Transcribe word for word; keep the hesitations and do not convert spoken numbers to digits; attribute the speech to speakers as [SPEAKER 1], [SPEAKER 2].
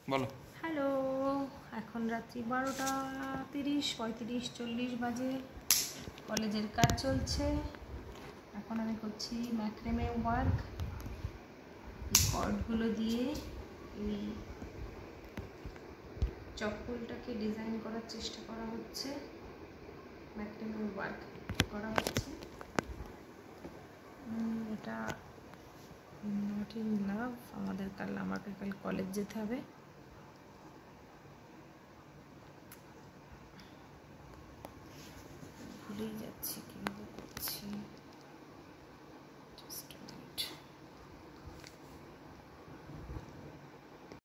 [SPEAKER 1] বলো।
[SPEAKER 2] হ্যালো, এখন রাত্রি বারোটা তিরিশ পঁয়ত্রিশ চল্লিশ বাজে। কলেজের কাজ চলছে। এখন আমি করছি ম্যাক্রেমে ওয়ার্ক। এই কর্ডগুলো দিয়ে এই চপ্পলটাকে ডিজাইন করার চেষ্টা করা হচ্ছে, ম্যাক্রেমে ওয়ার্ক করা হচ্ছে। এটা নট ইন লাভ। আমাদের কাল আমাকে কাল কলেজ যেতে হবে। ভুলেই যাচ্ছি কীভাবে করছি।